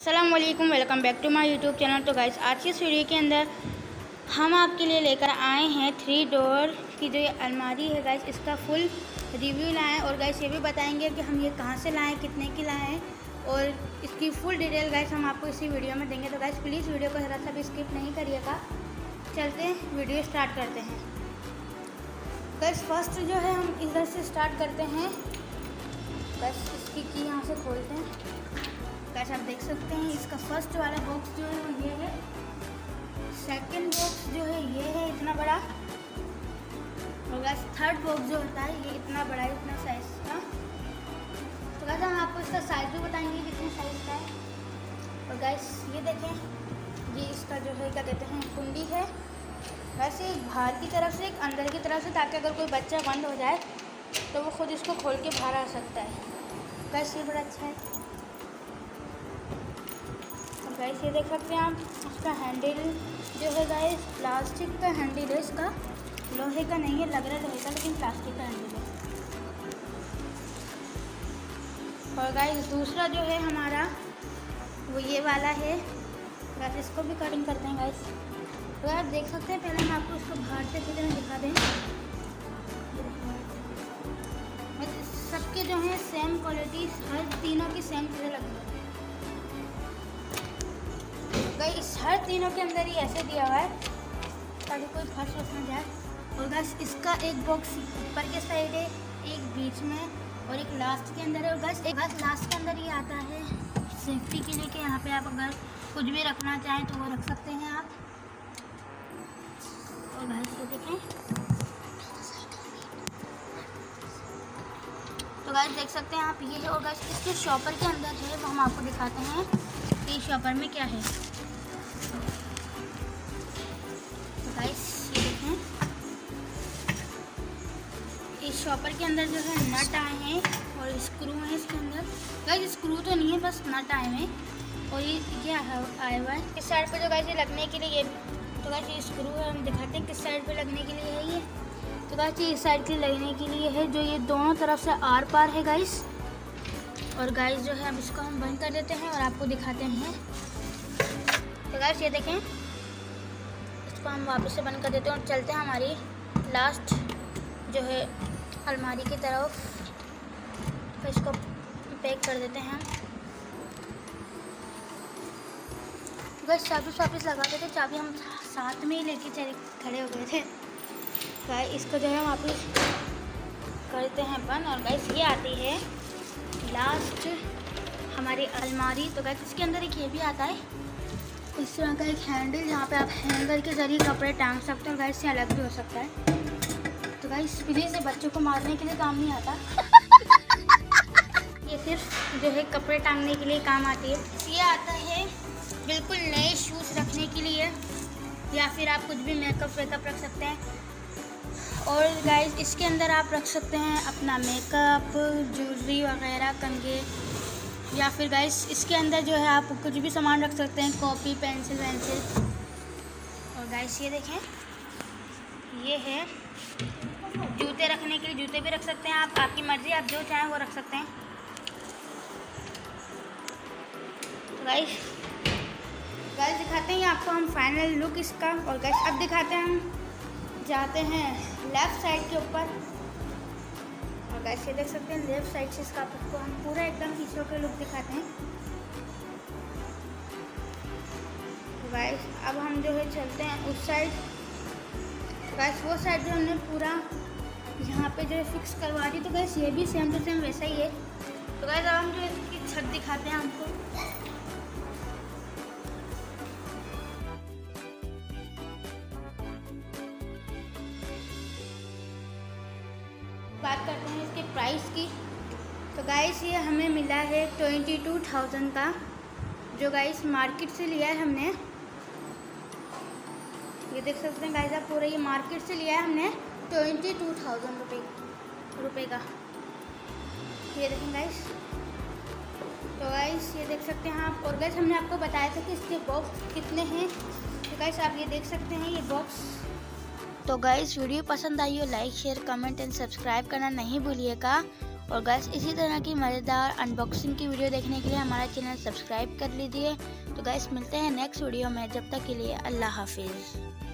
अस्सलाम वालेकुम, welcome back to my YouTube channel. तो गाइस आज की इस वीडियो के अंदर हम आपके लिए लेकर आए हैं 3 डोर की जो ये अलमारी है गाइस, इसका फुल रिव्यू लाएँ और गाइस ये भी बताएंगे कि हम ये कहाँ से लाएँ, कितने की लाएँ और इसकी फुल डिटेल गाइस हम आपको इसी वीडियो में देंगे। तो गाइस प्लीज़ वीडियो को ज़रा सा भी स्किप नहीं करिएगा। चलते हैं वीडियो स्टार्ट करते हैं। गाइस फर्स्ट जो है हम इधर से स्टार्ट करते हैं। बस इसकी की यहाँ से खोलते हैं। गाइस आप देख सकते हैं इसका फर्स्ट वाला बॉक्स जो है वो ये है। सेकंड बॉक्स जो है ये है इतना बड़ा, और गाइस थर्ड बॉक्स जो होता है ये इतना बड़ा है, इतना साइज का। तो गाइस हम आपको इसका साइज भी बताएंगे कितने साइज का है। और गाइस ये देखें, ये इसका जो है क्या कहते हैं कुंडी है। वैसे एक बाहर की तरफ से एक अंदर की तरफ से, ताकि अगर कोई बच्चा बंद हो जाए तो वो खुद इसको खोल के बाहर आ सकता है। गाइस ये बड़ा अच्छा है। गाइस ये देख सकते हैं आप, इसका हैंडल जो है गाइस प्लास्टिक का हैंडल है, इसका लोहे का नहीं है, लग रहा है लोहे का लेकिन प्लास्टिक का हैंडल है। और गाइस दूसरा जो है हमारा वो ये वाला है। गाइस इसको भी कटिंग करते हैं गाइस। तो आप देख सकते हैं, पहले हम आपको इसको बाहर से फिर दिखा दें। सबके जो है सेम क्वालिटी, हर तीनों की सेम चीज़ें लगती है। गाइस हर तीनों के अंदर ही ऐसे दिया हुआ है ताकि कोई फंस न जाए। और गाइस इसका एक बॉक्स ऊपर के साइड है, एक बीच में और एक लास्ट के अंदर है। और गाइस एक लास्ट के अंदर ये आता है सेफ्टी के लिए कि यहाँ पे आप अगर कुछ भी रखना चाहें तो वो रख सकते हैं आप। और गाइस ये देखें, तो गाइस देख सकते हैं आप ये है। और गाइस इसके शॉपर के अंदर है वो हम आपको दिखाते हैं कि शॉपर में क्या है। तो गाइस ये देखें, इस शॉपर के अंदर जो है नट आए हैं और स्क्रू है इसके अंदर। गाइस स्क्रू तो नहीं है, बस नट आए हैं। और ये क्या आया हुआ है इस साइड पे जो गाइस ये लगने के लिए, ये तो गाइस ये स्क्रू है, हम दिखाते हैं किस साइड पे लगने के लिए है ये। तो गाइस ये इस साइड के लगने के लिए है, जो ये दोनों तरफ से आर पार है गाइस। और गाइस जो है अब इसको हम बंद कर देते हैं और आपको दिखाते हैं। तो गाइस ये देखें, इसको हम वापस से बंद कर देते हैं और चलते हैं हमारी लास्ट जो है अलमारी की तरफ। तो इसको पैक कर देते हैं। गाइस चाबी वापस लगा देते, चाबी हम साथ में ही लेके चले खड़े हो गए थे। गाइस इसको जो है हम वापस करते हैं बंद। और गाइस ये आती है लास्ट हमारी अलमारी। तो गाइस इसके अंदर एक ये भी आता है इस तरह का एक हैंडल, जहाँ पे आप हैंगर के जरिए कपड़े टांग सकते हो। गाइस से अलग भी हो सकता है। तो गाइस प्लीज़ से बच्चों को मारने के लिए काम नहीं आता ये सिर्फ जो है कपड़े टांगने के लिए काम आती है। ये आता है बिल्कुल नए शूज़ रखने के लिए, या फिर आप कुछ भी मेकअप वेकअप रख सकते हैं। और गाइस इसके अंदर आप रख सकते हैं अपना मेकअप, ज्वेलरी वगैरह, कंघे, या फिर गाइस इसके अंदर जो है आप कुछ भी सामान रख सकते हैं, कॉपी, पेंसिल वेंसिल। और गाइस ये देखें, ये है जूते रखने के लिए, जूते भी रख सकते हैं आप, आपकी मर्ज़ी, आप जो चाहें वो रख सकते हैं। तो गाइस दिखाते हैं आपको हम फाइनल लुक इसका। और गाइस अब दिखाते हैं, हम जाते हैं लेफ़्ट साइड के ऊपर। और गाइस ये देख सकते हैं लेफ़्ट साइड से इसका आपको हम पूरा एकदम पीछे का लुक दिखाते हैं। तो गाइस अब हम जो है चलते हैं उस साइड। तो गाइस वो साइड जो हमने पूरा यहाँ पे जो है फिक्स करवा दी। तो गाइस ये भी सेम टू सेम वैसा ही है। तो गाइस अब हम जो इसकी छत दिखाते हैं हमको। बात करते हैं इसके प्राइस की। तो गाइस ये हमें मिला है 22,000 का, जो गाइस मार्केट से लिया है हमने। ये देख सकते हैं गाइस आप, पूरा ये मार्केट से लिया है हमने 22,000 रुपये का। ये देखें गाइस। तो गाइस ये देख सकते हैं आप। और गाइस हमने आपको बताया था कि इसके बॉक्स कितने हैं। तो गाइस आप ये देख सकते हैं ये बॉक्स। तो गाइस वीडियो पसंद आई हो like share comment and subscribe करना नहीं भूलिएगा। और गाइस इसी तरह की मज़ेदार अनबॉक्सिंग की वीडियो देखने के लिए हमारा चैनल सब्सक्राइब कर लीजिए। तो गाइस मिलते हैं नेक्स्ट वीडियो में, जब तक के लिए अल्लाह हाफिज़।